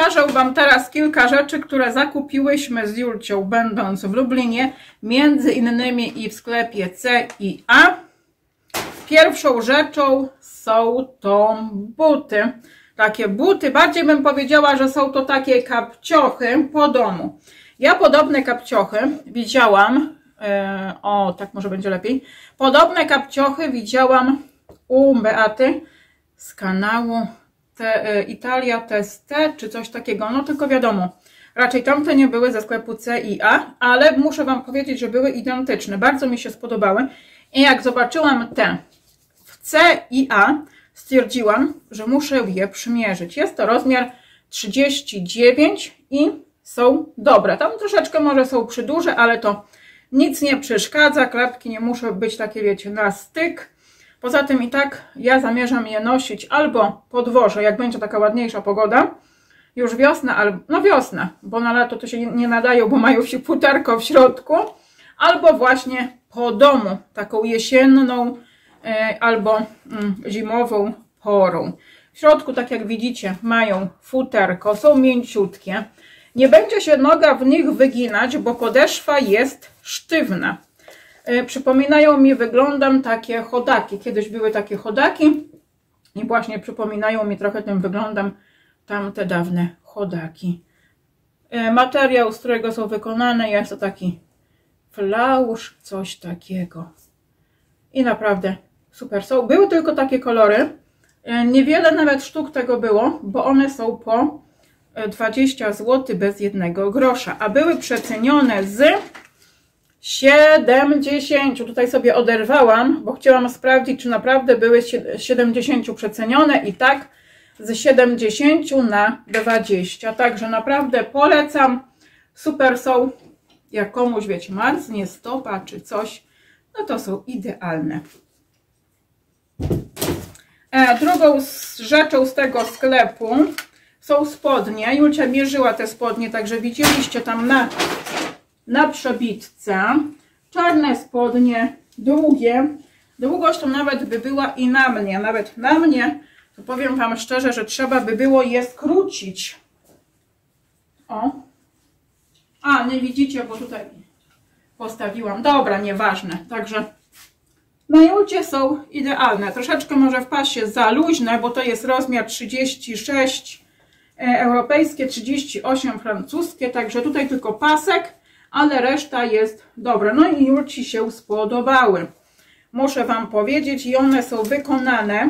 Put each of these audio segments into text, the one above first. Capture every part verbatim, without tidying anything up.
pokażę Wam teraz kilka rzeczy, które zakupiłyśmy z Julcią, będąc w Lublinie, między innymi i w sklepie C i A. Pierwszą rzeczą są to buty. Takie buty, bardziej bym powiedziała, że są to takie kapciochy po domu. Ja podobne kapciochy widziałam, yy, o tak może będzie lepiej, podobne kapciochy widziałam u Beaty z kanału te, yy, Italia Teste, czy coś takiego, no tylko wiadomo, raczej tamte nie były ze sklepu C i A, ale muszę Wam powiedzieć, że były identyczne, bardzo mi się spodobały i jak zobaczyłam te w C i A, stwierdziłam, że muszę je przymierzyć. Jest to rozmiar trzydzieści dziewięć i są dobre. Tam troszeczkę może są przyduże, ale to nic nie przeszkadza. Klapki nie muszą być takie, wiecie, na styk. Poza tym i tak ja zamierzam je nosić albo po dworze, jak będzie taka ładniejsza pogoda, już wiosna, albo no wiosna, bo na lato to się nie nadają, bo mają się futerko w środku, albo właśnie po domu, taką jesienną albo zimową porą. W środku, tak jak widzicie, mają futerko, są mięciutkie. Nie będzie się noga w nich wyginać, bo podeszwa jest sztywna. Przypominają mi wyglądem takie chodaki. Kiedyś były takie chodaki i właśnie przypominają mi trochę tym wyglądem tamte dawne chodaki. Materiał, z którego są wykonane, jest to taki flausz, coś takiego. I naprawdę super są. Były tylko takie kolory. Niewiele nawet sztuk tego było, bo one są po dwadzieścia złotych bez jednego grosza. A były przecenione z siedemdziesięciu. Tutaj sobie oderwałam, bo chciałam sprawdzić, czy naprawdę były z siedemdziesięciu przecenione. I tak z siedemdziesięciu na dwadzieścia. Także naprawdę polecam. Super są. Jak komuś, wiecie, marznie stopa czy coś, no to są idealne. E, drugą rzeczą z tego sklepu są spodnie. Julcia mierzyła te spodnie, także widzieliście tam na, na przebitce. Czarne spodnie, długie. Długość to nawet by była i na mnie. Nawet na mnie, to powiem Wam szczerze, że trzeba by było je skrócić. O. A, nie widzicie, bo tutaj postawiłam. Dobra, nieważne. Także na Julcie są idealne. Troszeczkę może w pasie za luźne, bo to jest rozmiar trzydzieści sześć europejskie, trzydzieści osiem francuskie. Także tutaj tylko pasek, ale reszta jest dobra. No i Julci się spodobały. Muszę Wam powiedzieć, i one są wykonane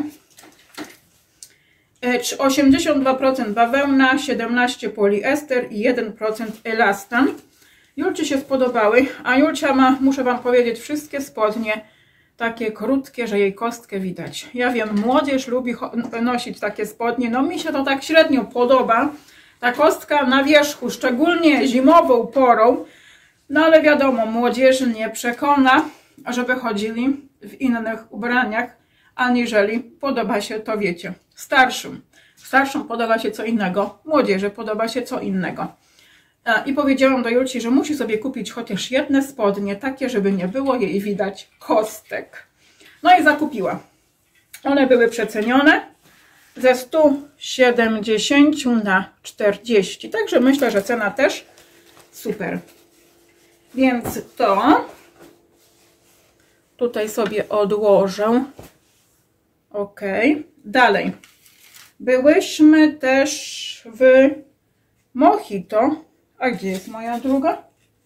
osiemdziesiąt dwa procent bawełna, siedemnaście procent poliester i jeden procent elastan. Julci się spodobały, a Julcia ma, muszę Wam powiedzieć, wszystkie spodnie takie krótkie, że jej kostkę widać. Ja wiem, młodzież lubi nosić takie spodnie, no mi się to tak średnio podoba. Ta kostka na wierzchu, szczególnie zimową porą, no ale wiadomo, młodzieży nie przekona, żeby chodzili w innych ubraniach, aniżeli podoba się to, wiecie, starszym. Starszym podoba się co innego, młodzieży podoba się co innego. I powiedziałam do Julci, że musi sobie kupić chociaż jedne spodnie, takie, żeby nie było jej widać kostek. No i zakupiła. One były przecenione ze stu siedemdziesięciu na czterdzieści. Także myślę, że cena też super. Więc to tutaj sobie odłożę. Ok. Dalej. Byłyśmy też w Mojito. A gdzie jest moja druga?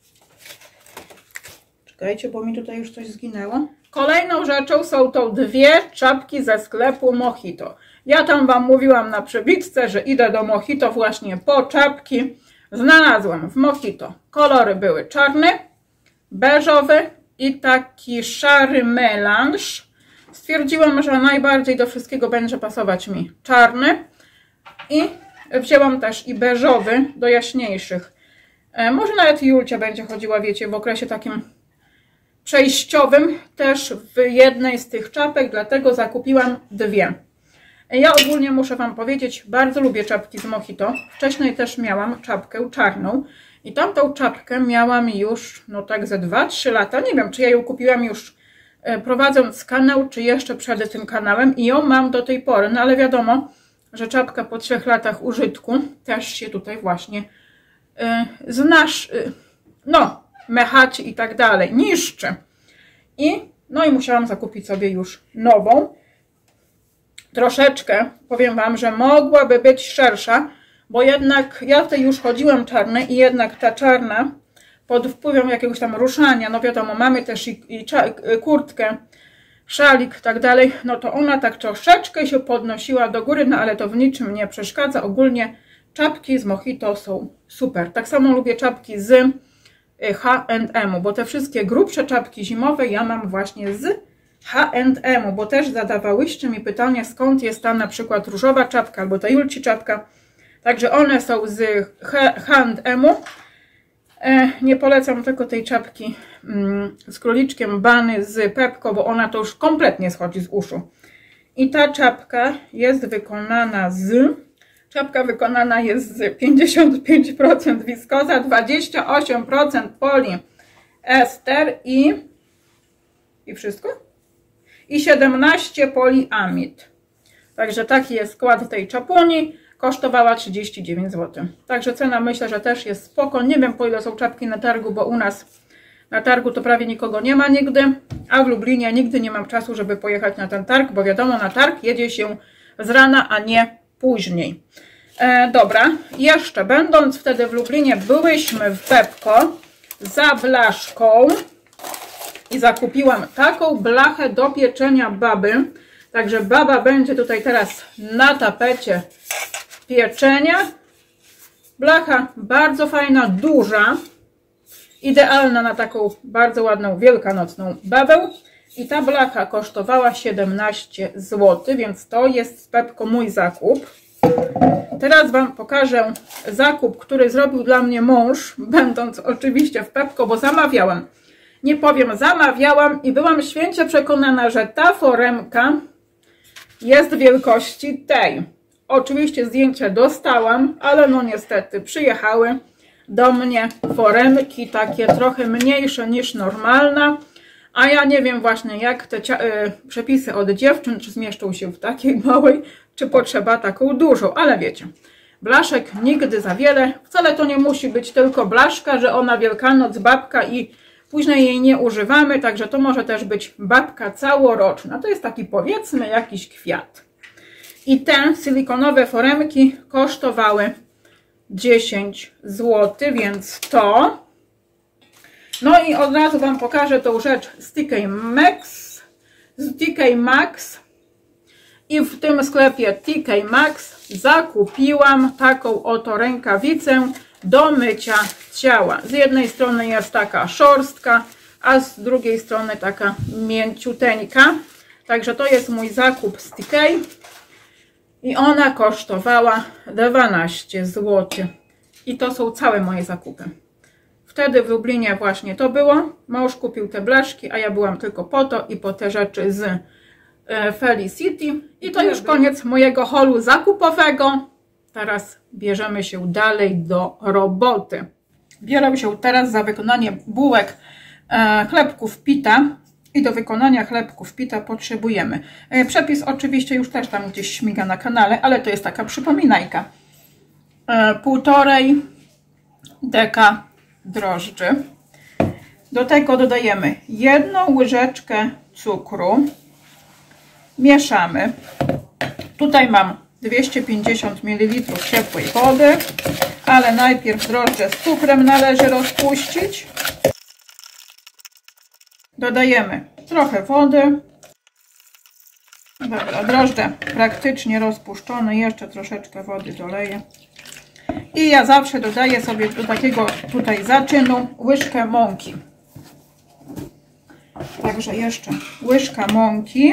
Czekajcie, bo mi tutaj już coś zginęło. Kolejną rzeczą są to dwie czapki ze sklepu Mojito. Ja tam Wam mówiłam na przebitce, że idę do Mojito właśnie po czapki. Znalazłam w Mojito. Kolory były czarny, beżowy i taki szary melanż. Stwierdziłam, że najbardziej do wszystkiego będzie pasować mi czarny. I wzięłam też i beżowy do jaśniejszych. Może nawet Julcia będzie chodziła, wiecie, w okresie takim przejściowym też w jednej z tych czapek, dlatego zakupiłam dwie. Ja ogólnie muszę Wam powiedzieć, bardzo lubię czapki z Mojito. Wcześniej też miałam czapkę czarną i tamtą czapkę miałam już, no tak ze dwa trzy lata. Nie wiem, czy ja ją kupiłam już prowadząc kanał, czy jeszcze przed tym kanałem i ją mam do tej pory, no ale wiadomo, że czapka po trzech latach użytku też się tutaj właśnie yy, znasz, yy, no, mechaczy i tak dalej, niszczy. I, no i musiałam zakupić sobie już nową. Troszeczkę, powiem Wam, że mogłaby być szersza, bo jednak ja tutaj już chodziłam czarne i jednak ta czarna pod wpływem jakiegoś tam ruszania, no wiadomo, mamy też i, i kurtkę, szalik, tak dalej, no to ona tak troszeczkę się podnosiła do góry, no ale to w niczym nie przeszkadza. Ogólnie czapki z Mojito są super. Tak samo lubię czapki z H and M, bo te wszystkie grubsze czapki zimowe ja mam właśnie z H and M, bo też zadawałyście mi pytanie, skąd jest ta na przykład różowa czapka albo ta Julci czapka. Także one są z H and M. Nie polecam tylko tej czapki z króliczkiem Bany z Pepko, bo ona to już kompletnie schodzi z uszu. I ta czapka jest wykonana z... Czapka wykonana jest z pięćdziesiąt pięć procent wiskoza, dwadzieścia osiem procent poliester i... I wszystko? I siedemnaście poliamid. Także taki jest skład tej czapuni. Kosztowała trzydzieści dziewięć złotych. Także cena myślę, że też jest spoko. Nie wiem, po ile są czapki na targu, bo u nas na targu to prawie nikogo nie ma nigdy. A w Lublinie nigdy nie mam czasu, żeby pojechać na ten targ, bo wiadomo, na targ jedzie się z rana, a nie później. E, dobra, jeszcze będąc wtedy w Lublinie, byłyśmy w Pepko za blaszką i zakupiłam taką blachę do pieczenia baby. Także baba będzie tutaj teraz na tapecie pieczenia. Blacha bardzo fajna, duża, idealna na taką bardzo ładną wielkanocną babę. I ta blacha kosztowała siedemnaście złotych, więc to jest z Pepko mój zakup. Teraz Wam pokażę zakup, który zrobił dla mnie mąż, będąc oczywiście w Pepko, bo zamawiałam. Nie powiem, zamawiałam i byłam święcie przekonana, że ta foremka jest wielkości tej. Oczywiście zdjęcie dostałam, ale no niestety przyjechały do mnie foremki takie trochę mniejsze niż normalna, a ja nie wiem właśnie jak te y, przepisy od dziewczyn, czy zmieszczą się w takiej małej, czy potrzeba taką dużą, ale wiecie, blaszek nigdy za wiele, wcale to nie musi być tylko blaszka, że ona Wielkanoc, babka i później jej nie używamy, także to może też być babka całoroczna, to jest taki powiedzmy jakiś kwiat. I te silikonowe foremki kosztowały dziesięć złotych, więc to. No i od razu Wam pokażę tą rzecz z T K Maxx. Z T K Maxx. I w tym sklepie T K Maxx zakupiłam taką oto rękawicę do mycia ciała. Z jednej strony jest taka szorstka, a z drugiej strony taka mięciuteńka. Także to jest mój zakup z T K. I ona kosztowała dwanaście złotych. I to są całe moje zakupy. Wtedy w Lublinie właśnie to było. Mąż kupił te blaszki, a ja byłam tylko po to i po te rzeczy z Felicity. I to już koniec mojego holu zakupowego. Teraz bierzemy się dalej do roboty. Biorę się teraz za wykonanie bułek e, chlebków pita. I do wykonania chlebków pita potrzebujemy. E, przepis oczywiście już też tam gdzieś śmiga na kanale, ale to jest taka przypominajka. E, półtorej deka drożdży. Do tego dodajemy jedną łyżeczkę cukru. Mieszamy. Tutaj mam dwieście pięćdziesiąt mililitrów ciepłej wody, ale najpierw drożdże z cukrem należy rozpuścić. Dodajemy trochę wody. Dobra, drożdże praktycznie rozpuszczone, jeszcze troszeczkę wody doleję. I ja zawsze dodaję sobie do takiego tutaj zaczynu łyżkę mąki. Także jeszcze łyżka mąki.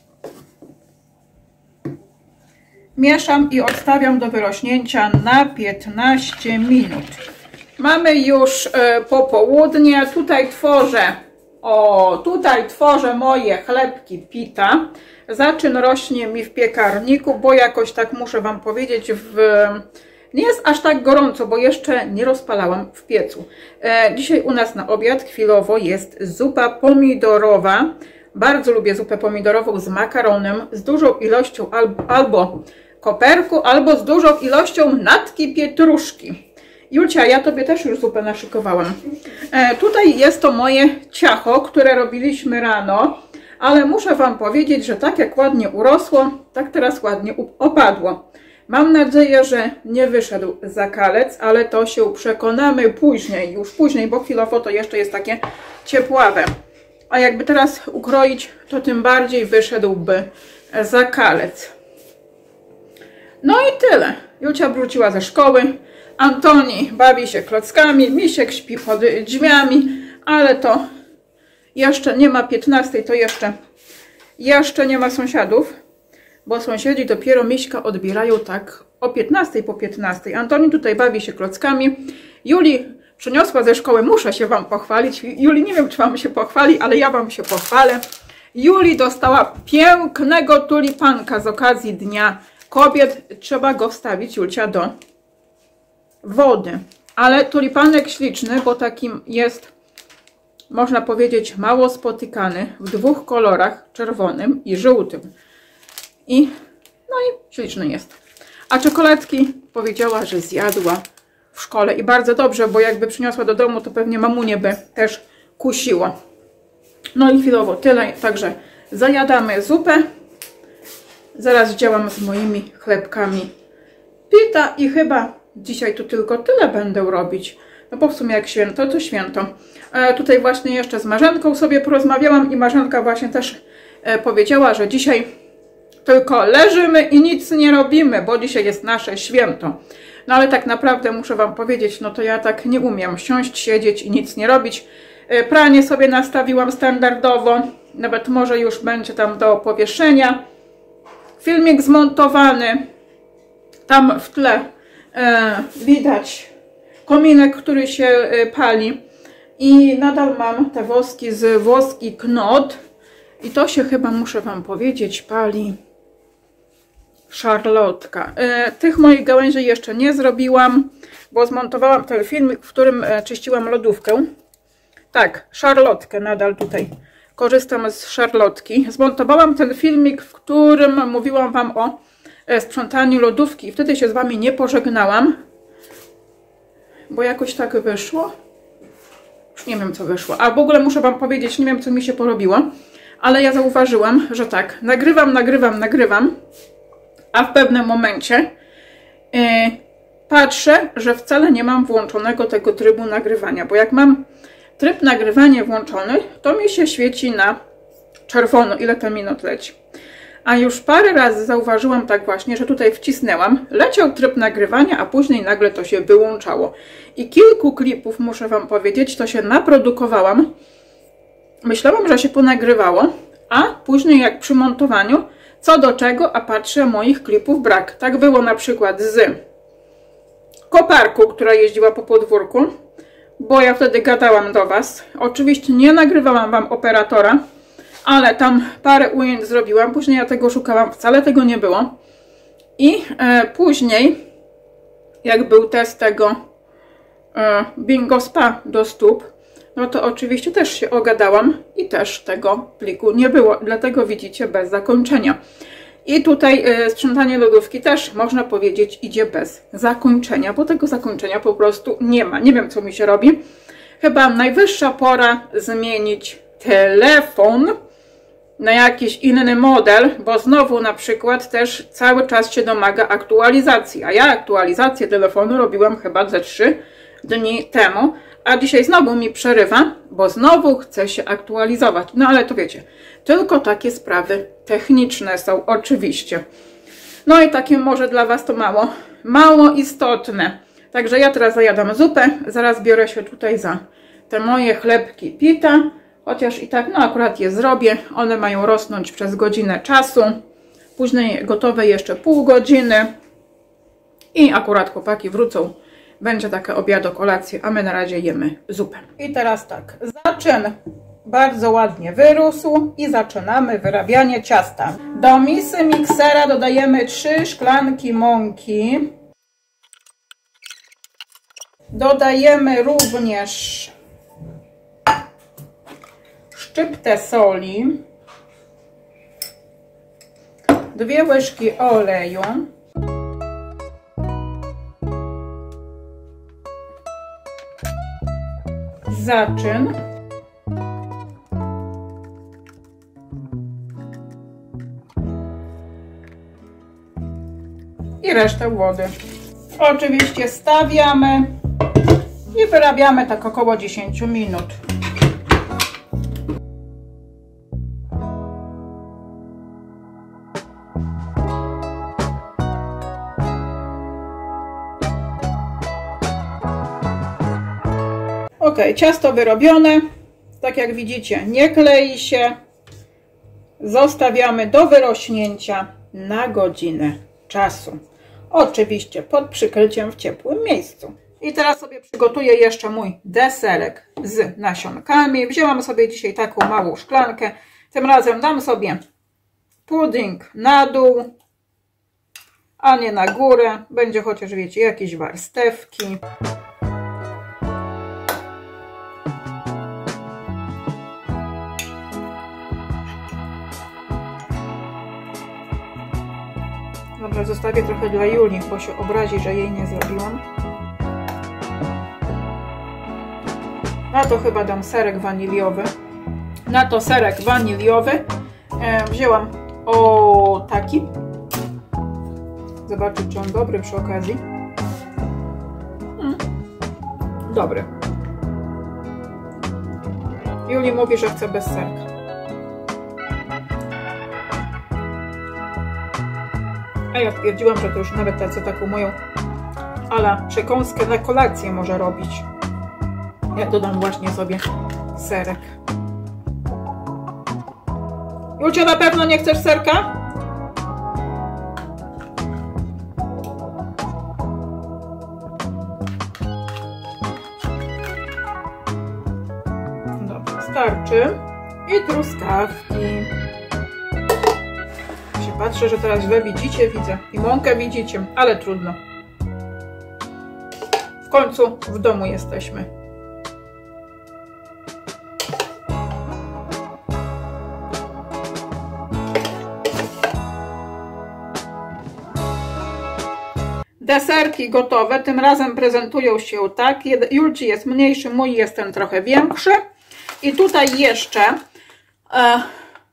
Mieszam i odstawiam do wyrośnięcia na piętnaście minut. Mamy już popołudnie. Tutaj tworzę, o, tutaj tworzę moje chlebki pita. Zaczyn rośnie mi w piekarniku, bo jakoś tak muszę Wam powiedzieć, w... nie jest aż tak gorąco, bo jeszcze nie rozpalałam w piecu. E, dzisiaj u nas na obiad chwilowo jest zupa pomidorowa. Bardzo lubię zupę pomidorową z makaronem, z dużą ilością albo, albo koperku albo z dużą ilością natki pietruszki. Julcia, ja Tobie też już zupę naszykowałam. E, tutaj jest to moje ciacho, które robiliśmy rano, ale muszę Wam powiedzieć, że tak jak ładnie urosło, tak teraz ładnie opadło. Mam nadzieję, że nie wyszedł zakalec, ale to się przekonamy później, już później, bo chwilowo to jeszcze jest takie ciepławe. A jakby teraz ukroić, to tym bardziej wyszedłby zakalec. No i tyle. Julcia wróciła ze szkoły. Antoni bawi się klockami, Misiek śpi pod drzwiami, ale to jeszcze nie ma piętnastej, to jeszcze, jeszcze nie ma sąsiadów, bo sąsiedzi dopiero Miśka odbierają tak o piętnastej po piętnastej. Antoni tutaj bawi się klockami. Juli przyniosła ze szkoły, muszę się Wam pochwalić. Juli, nie wiem, czy Wam się pochwali, ale ja Wam się pochwalę. Juli dostała pięknego tulipanka z okazji Dnia Kobiet. Trzeba go wstawić, Julcia, do wody. Ale tulipanek śliczny, bo takim jest, można powiedzieć, mało spotykany, w dwóch kolorach, czerwonym i żółtym. I no i śliczny jest. A czekoladki powiedziała, że zjadła w szkole i bardzo dobrze, bo jakby przyniosła do domu, to pewnie mamunię by też kusiło. No i chwilowo tyle, także zajadamy zupę. Zaraz działam z moimi chlebkami pita i chyba dzisiaj tu tylko tyle będę robić. No bo w sumie jak święto, to święto. E, tutaj właśnie jeszcze z Marzenką sobie porozmawiałam i Marzenka właśnie też e, powiedziała, że dzisiaj tylko leżymy i nic nie robimy, bo dzisiaj jest nasze święto. No ale tak naprawdę muszę Wam powiedzieć, no to ja tak nie umiem siąść, siedzieć i nic nie robić. E, pranie sobie nastawiłam standardowo, nawet może już będzie tam do powieszenia. Filmik zmontowany, tam w tle e, widać kominek, który się e, pali i nadal mam te woski z włoski Knot i to się chyba, muszę Wam powiedzieć, pali szarlotka. E, tych moich gałęzi jeszcze nie zrobiłam, bo zmontowałam ten filmik, w którym e, czyściłam lodówkę. Tak, szarlotkę nadal tutaj korzystam z szarlotki. Zmontowałam ten filmik, w którym mówiłam Wam o sprzątaniu lodówki i wtedy się z Wami nie pożegnałam, bo jakoś tak wyszło. Już nie wiem, co wyszło. A w ogóle muszę Wam powiedzieć, nie wiem, co mi się porobiło, ale ja zauważyłam, że tak, nagrywam, nagrywam, nagrywam, a w pewnym momencie yy, patrzę, że wcale nie mam włączonego tego trybu nagrywania, bo jak mam tryb nagrywania włączony, to mi się świeci na czerwono, ile to minut leci. A już parę razy zauważyłam tak właśnie, że tutaj wcisnęłam, leciał tryb nagrywania, a później nagle to się wyłączało. I kilku klipów, muszę Wam powiedzieć, to się naprodukowałam. Myślałam, że się ponagrywało, a później jak przy montowaniu, co do czego, a patrzę, moich klipów brak. Tak było na przykład z koparką, która jeździła po podwórku, bo ja wtedy gadałam do Was. Oczywiście nie nagrywałam Wam operatora, ale tam parę ujęć zrobiłam. Później ja tego szukałam, wcale tego nie było. I e, później, jak był test tego e, Bingo Spa do stóp, no to oczywiście też się ogadałam i też tego pliku nie było. Dlatego widzicie, bez zakończenia. I tutaj e, sprzątanie lodówki też, można powiedzieć, idzie bez zakończenia, bo tego zakończenia po prostu nie ma. Nie wiem, co mi się robi. Chyba najwyższa pora zmienić telefon na jakiś inny model, bo znowu na przykład też cały czas się domaga aktualizacji, a ja aktualizację telefonu robiłam chyba ze trzy dni temu, a dzisiaj znowu mi przerywa, bo znowu chce się aktualizować. No ale to wiecie, tylko takie sprawy techniczne są oczywiście. No i takie może dla Was to mało, mało istotne. Także ja teraz zajadam zupę, zaraz biorę się tutaj za te moje chlebki pita. Chociaż i tak, no akurat je zrobię. One mają rosnąć przez godzinę czasu. Później gotowe jeszcze pół godziny. I akurat chłopaki wrócą. Będzie taka obiado, kolacja, a my na razie jemy zupę. I teraz tak, zaczyn bardzo ładnie wyrósł i zaczynamy wyrabianie ciasta. Do misy miksera dodajemy trzy szklanki mąki. Dodajemy również szczyptę soli, dwie łyżki oleju, zaczyn. I resztę wody. Oczywiście stawiamy i wyrabiamy tak około dziesięć minut. Ok, ciasto wyrobione. Tak jak widzicie, nie klei się. Zostawiamy do wyrośnięcia na godzinę czasu. Oczywiście pod przykryciem w ciepłym miejscu. I teraz sobie przygotuję jeszcze mój deserek z nasionkami. Wzięłam sobie dzisiaj taką małą szklankę. Tym razem dam sobie pudding na dół, a nie na górę. Będzie chociaż, wiecie, jakieś warstewki. Dobra, zostawię trochę dla Julii, bo się obrazi, że jej nie zrobiłam. Na to chyba dam serek waniliowy. Na to serek waniliowy e, wzięłam o taki. Zobaczę, czy on dobry przy okazji. Mm. Dobry. Julii mówi, że chce bez serka. A ja stwierdziłam, że to już nawet tacy taką moją ala przekąskę na kolację może robić. Ja dodam właśnie sobie serek. Julcia, na pewno nie chcesz serka? Dobra, starczy. I truskawki. Się patrzę, że teraz źle widzicie, widzę. I mąkę widzicie, ale trudno. W końcu w domu jesteśmy. Deserki gotowe, tym razem prezentują się tak. Julci jest mniejszy, mój jest ten trochę większy. I tutaj jeszcze e,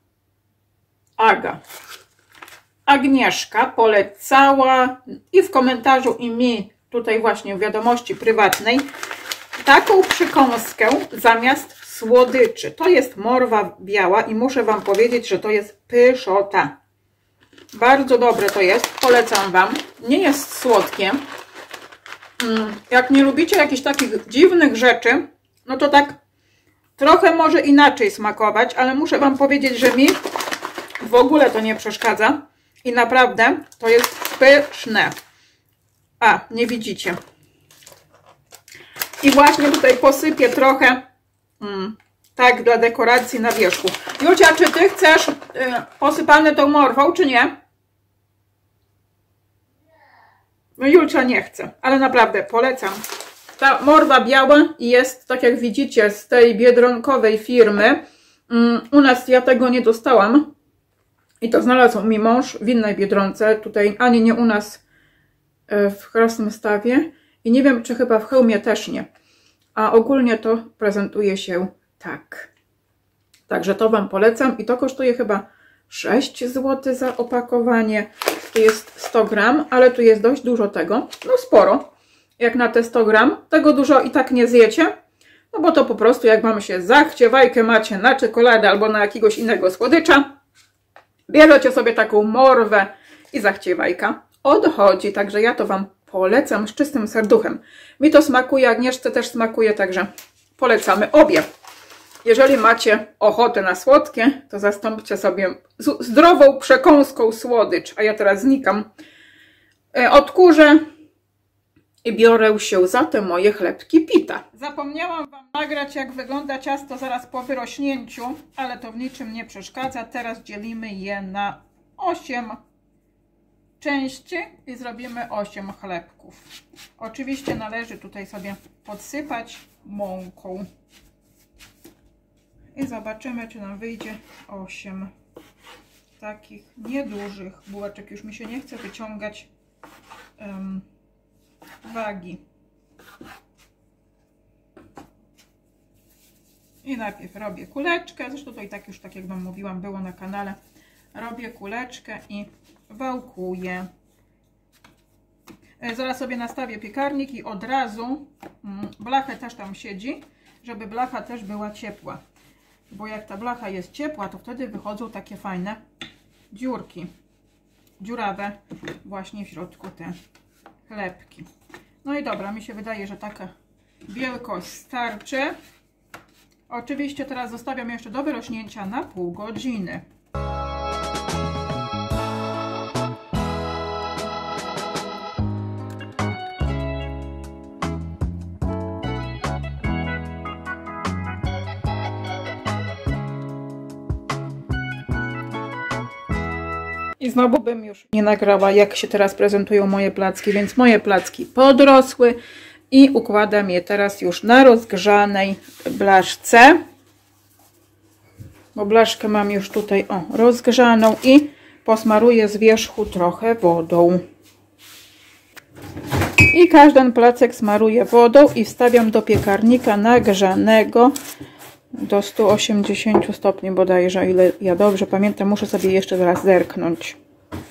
Aga. Agnieszka polecała i w komentarzu i mi tutaj właśnie w wiadomości prywatnej taką przekąskę zamiast słodyczy. To jest morwa biała i muszę Wam powiedzieć, że to jest pyszota. Bardzo dobre to jest, polecam Wam. Nie jest słodkie. Jak nie lubicie jakichś takich dziwnych rzeczy, no to tak trochę może inaczej smakować, ale muszę Wam powiedzieć, że mi w ogóle to nie przeszkadza i naprawdę to jest pyszne. A, nie widzicie. I właśnie tutaj posypię trochę mm, tak dla dekoracji na wierzchu. Julcia, czy Ty chcesz y, posypane tą morwą, czy nie? No Julcia nie chce, ale naprawdę polecam. Ta morwa biała jest, tak jak widzicie, z tej biedronkowej firmy. U nas ja tego nie dostałam. I to znalazł mi mąż w innej Biedronce. Tutaj ani nie u nas w Krasnostawie. I nie wiem, czy chyba w Chełmie też nie. A ogólnie to prezentuje się tak. Także to Wam polecam. I to kosztuje chyba sześć złotych za opakowanie. Tu jest sto gram, ale tu jest dość dużo tego. No sporo. Jak na te sto gram. Tego dużo i tak nie zjecie. No bo to po prostu jak Wam się zachcie, wajkę macie na czekoladę albo na jakiegoś innego słodycza, bierzecie sobie taką morwę i zachciewajka odchodzi. Także ja to Wam polecam z czystym serduchem. Mi to smakuje, Agnieszce też smakuje, także polecamy obie. Jeżeli macie ochotę na słodkie, to zastąpcie sobie zdrową przekąską słodycz. A ja teraz znikam. Odkurzę i biorę się za te moje chlebki pita. Zapomniałam Wam nagrać, jak wygląda ciasto zaraz po wyrośnięciu, ale to w niczym nie przeszkadza. Teraz dzielimy je na osiem części i zrobimy osiem chlebków. Oczywiście należy tutaj sobie podsypać mąką. I zobaczymy, czy nam wyjdzie osiem takich niedużych bułeczek. Już mi się nie chce wyciągać um, wagi. I najpierw robię kuleczkę, zresztą to i tak już, tak jak wam mówiłam, było na kanale. Robię kuleczkę i wałkuję. Zaraz sobie nastawię piekarnik i od razu blachę też tam siedzi, żeby blacha też była ciepła. Bo jak ta blacha jest ciepła, to wtedy wychodzą takie fajne dziurki. Dziurawe właśnie w środku te chlebki. No i dobra, mi się wydaje, że taka wielkość starczy. Oczywiście teraz zostawiam jeszcze do wyrośnięcia na pół godziny. I znowu bym już nie nagrała, jak się teraz prezentują moje placki, więc moje placki podrosły i układam je teraz już na rozgrzanej blaszce. Bo blaszkę mam już tutaj o rozgrzaną i posmaruję z wierzchu trochę wodą. I każdy placek smaruję wodą i wstawiam do piekarnika nagrzanego do stu osiemdziesięciu stopni bodajże, o ile ja dobrze pamiętam, muszę sobie jeszcze zaraz zerknąć.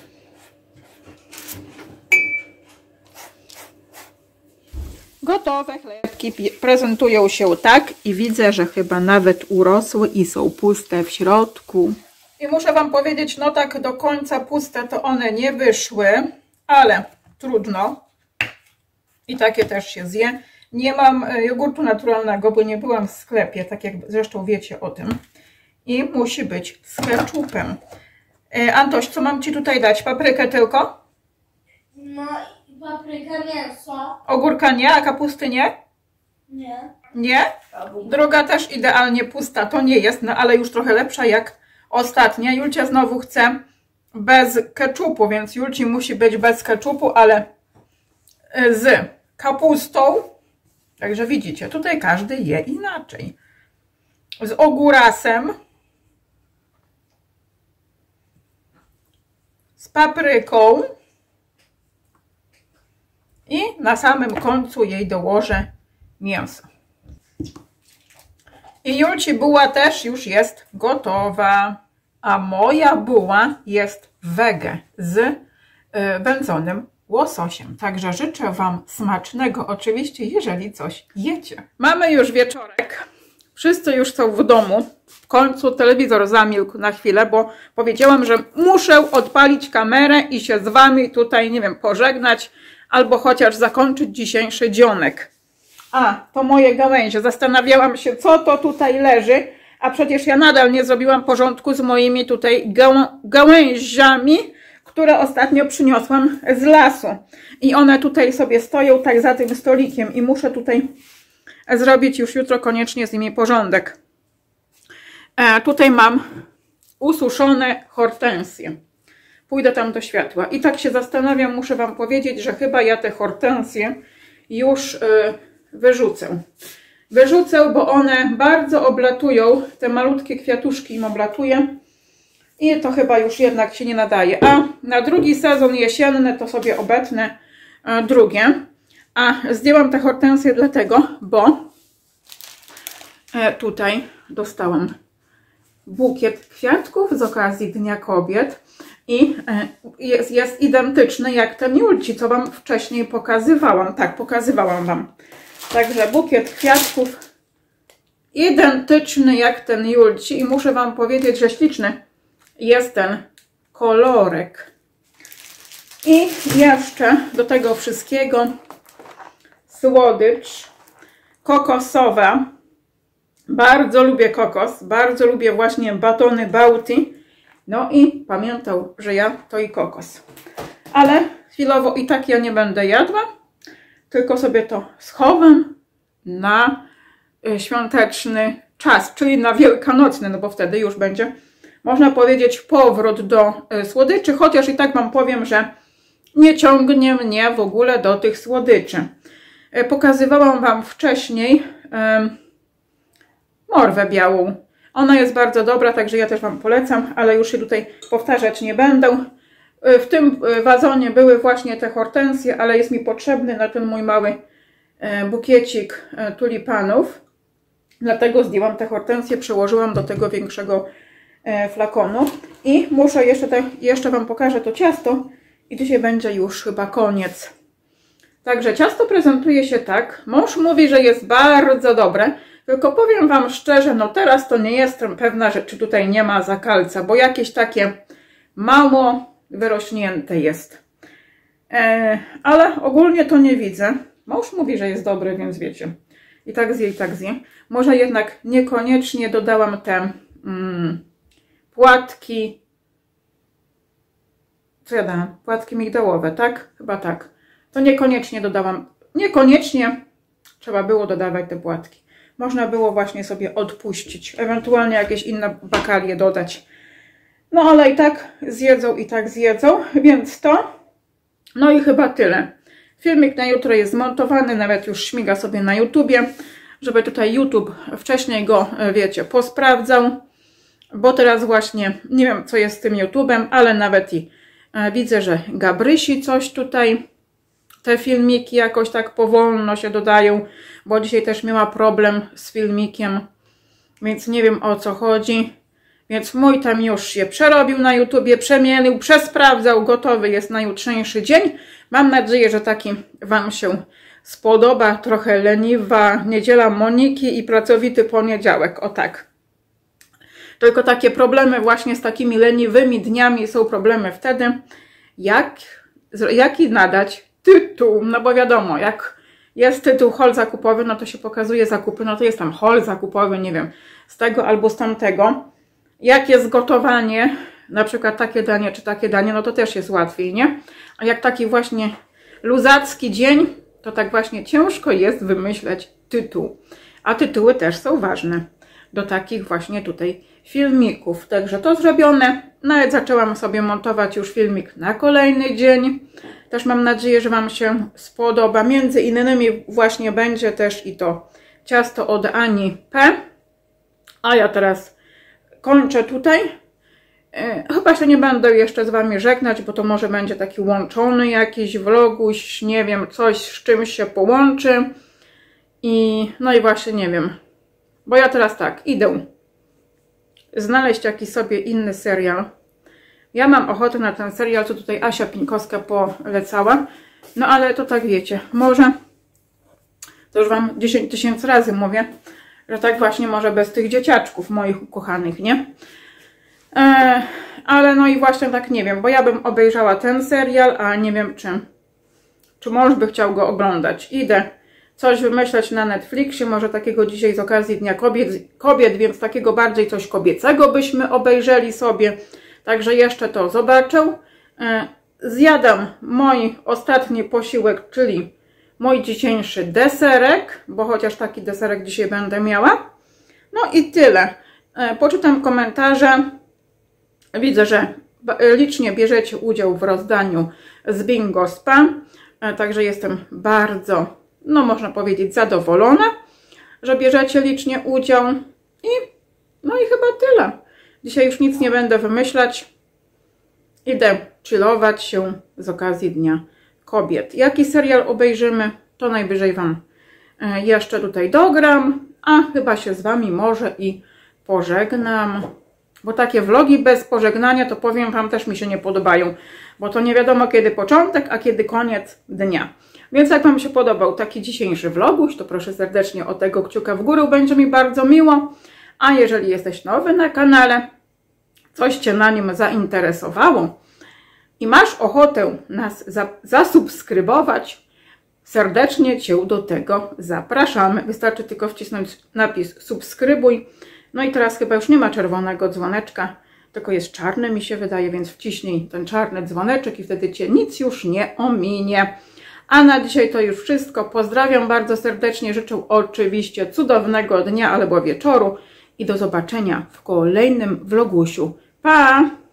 Gotowe chlebki prezentują się tak i widzę, że chyba nawet urosły i są puste w środku. I muszę wam powiedzieć, no tak do końca puste to one nie wyszły, ale trudno. I takie też się zje. Nie mam jogurtu naturalnego, bo nie byłam w sklepie, tak jak zresztą wiecie o tym. I musi być z ketchupem. E, Antoś, co mam ci tutaj dać? Paprykę tylko? No i paprykę, mięso. Ogórka nie, a kapusty nie? Nie. Nie? Druga też idealnie pusta, to nie jest, no ale już trochę lepsza jak ostatnia. Julcia znowu chce bez ketchupu, więc Julci musi być bez ketchupu, ale z kapustą. Także widzicie, tutaj każdy je inaczej. Z ogórasem, z papryką i na samym końcu jej dołożę mięso. I Julci buła też już jest gotowa, a moja buła jest wege z wędzonym łososiem. Także życzę wam smacznego, oczywiście, jeżeli coś jecie. Mamy już wieczorek. Wszyscy już są w domu. W końcu telewizor zamilkł na chwilę, bo powiedziałam, że muszę odpalić kamerę i się z wami tutaj, nie wiem, pożegnać, albo chociaż zakończyć dzisiejszy dzionek. A, to moje gałęzie. Zastanawiałam się, co to tutaj leży, a przecież ja nadal nie zrobiłam porządku z moimi tutaj gał gałęziami, które ostatnio przyniosłam z lasu. I one tutaj sobie stoją tak za tym stolikiem i muszę tutaj zrobić już jutro koniecznie z nimi porządek. E, tutaj mam ususzone hortensje. Pójdę tam do światła. I tak się zastanawiam, muszę wam powiedzieć, że chyba ja te hortensje już y, wyrzucę. Wyrzucę, bo one bardzo oblatują, te malutkie kwiatuszki im oblatuję. I to chyba już jednak się nie nadaje. A na drugi sezon jesienny to sobie obetnę y, drugie. A zdjęłam te hortensje dlatego, bo y, tutaj dostałam bukiet kwiatków z okazji Dnia Kobiet. I jest, jest identyczny jak ten Julci, co wam wcześniej pokazywałam. Tak, pokazywałam wam. Także bukiet kwiatków identyczny jak ten Julci. I muszę wam powiedzieć, że śliczny jest ten kolorek. I jeszcze do tego wszystkiego słodycz kokosowa. Bardzo lubię kokos. Bardzo lubię właśnie batony Bounty. No i pamiętał, że ja to i kokos. Ale chwilowo i tak ja nie będę jadła, tylko sobie to schowam na świąteczny czas, czyli na wielkanocny, no bo wtedy już będzie, można powiedzieć, powrót do słodyczy, chociaż i tak wam powiem, że nie ciągnie mnie w ogóle do tych słodyczy. Pokazywałam wam wcześniej um, morwę białą. Ona jest bardzo dobra, także ja też wam polecam, ale już się tutaj powtarzać nie będę. W tym wazonie były właśnie te hortensje, ale jest mi potrzebny na ten mój mały bukiecik tulipanów. Dlatego zdjęłam te hortensje, przełożyłam do tego większego e, flakonu. I muszę jeszcze, te, jeszcze Wam pokażę to ciasto i dzisiaj będzie już chyba koniec. Także ciasto prezentuje się tak. Mąż mówi, że jest bardzo dobre. Tylko powiem Wam szczerze, no teraz to nie jestem pewna, że czy tutaj nie ma zakalca, bo jakieś takie mało wyrośnięte jest. E, ale ogólnie to nie widzę. Mąż mówi, że jest dobry, więc wiecie. I tak zje, i tak zje. Może jednak niekoniecznie dodałam te mm, płatki. Co ja dałam? Płatki migdałowe, tak? Chyba tak. To niekoniecznie dodałam. Niekoniecznie trzeba było dodawać te płatki. Można było właśnie sobie odpuścić. Ewentualnie jakieś inne bakalie dodać. No ale i tak zjedzą, i tak zjedzą. Więc to. No i chyba tyle. Filmik na jutro jest zmontowany. Nawet już śmiga sobie na YouTubie. Żeby tutaj YouTube wcześniej go, wiecie, posprawdzał. Bo teraz właśnie nie wiem, co jest z tym YouTubem, ale nawet i e, widzę, że Gabrysi coś tutaj. Te filmiki jakoś tak powolno się dodają, bo dzisiaj też miała problem z filmikiem, więc nie wiem, o co chodzi. Więc mój tam już się przerobił na YouTubie, przemielił, przesprawdzał, gotowy jest na jutrzejszy dzień. Mam nadzieję, że taki Wam się spodoba. Trochę leniwa niedziela Moniki i pracowity poniedziałek, o tak. Tylko takie problemy właśnie z takimi leniwymi dniami są problemy wtedy, jak, jaki nadać tytuł, no bo wiadomo, jak jest tytuł haul zakupowy, no to się pokazuje zakupy, no to jest tam haul zakupowy, nie wiem, z tego albo z tamtego. Jak jest gotowanie, na przykład takie danie czy takie danie, no to też jest łatwiej, nie? A jak taki właśnie luzacki dzień, to tak właśnie ciężko jest wymyśleć tytuł. A tytuły też są ważne do takich właśnie tutaj filmików. Także to zrobione. Nawet zaczęłam sobie montować już filmik na kolejny dzień. Też mam nadzieję, że Wam się spodoba. Między innymi właśnie będzie też i to ciasto od Ani P. A ja teraz kończę tutaj. Yy, chyba się nie będę jeszcze z Wami żegnać, bo to może będzie taki łączony jakiś vloguś, nie wiem, coś z czymś się połączy. I no i właśnie nie wiem. Bo ja teraz tak, idę znaleźć jakiś sobie inny serial. Ja mam ochotę na ten serial, co tutaj Asia Pińkowska polecała. No ale to tak wiecie, może, to już Wam dziesięć tysięcy razy mówię, że tak właśnie może bez tych dzieciaczków moich ukochanych, nie? Eee, ale no i właśnie tak nie wiem, bo ja bym obejrzała ten serial, a nie wiem czy, czy mąż by chciał go oglądać. Idę coś wymyślać na Netflixie, może takiego dzisiaj z okazji Dnia Kobiet, kobiet, więc takiego bardziej coś kobiecego byśmy obejrzeli sobie. Także jeszcze to zobaczę. Zjadam mój ostatni posiłek, czyli mój dzisiejszy deserek, bo chociaż taki deserek dzisiaj będę miała. No i tyle. Poczytam komentarze. Widzę, że licznie bierzecie udział w rozdaniu z Bingo Spa. Także jestem bardzo, no można powiedzieć, zadowolona, że bierzecie licznie udział. I no i chyba tyle. Dzisiaj już nic nie będę wymyślać. Idę chillować się z okazji Dnia Kobiet. Jaki serial obejrzymy, to najwyżej Wam jeszcze tutaj dogram. A chyba się z Wami może i pożegnam. Bo takie vlogi bez pożegnania, to powiem Wam, też mi się nie podobają. Bo to nie wiadomo kiedy początek, a kiedy koniec dnia. Więc jak Wam się podobał taki dzisiejszy vloguś, to proszę serdecznie o tego kciuka w górę, będzie mi bardzo miło. A jeżeli jesteś nowy na kanale, coś Cię na nim zainteresowało i masz ochotę nas zasubskrybować, serdecznie Cię do tego zapraszamy. Wystarczy tylko wcisnąć napis subskrybuj. No i teraz chyba już nie ma czerwonego dzwoneczka, tylko jest czarny, mi się wydaje, więc wciśnij ten czarny dzwoneczek i wtedy Cię nic już nie ominie. A na dzisiaj to już wszystko. Pozdrawiam bardzo serdecznie, życzę oczywiście cudownego dnia albo wieczoru i do zobaczenia w kolejnym vlogusiu. Pa!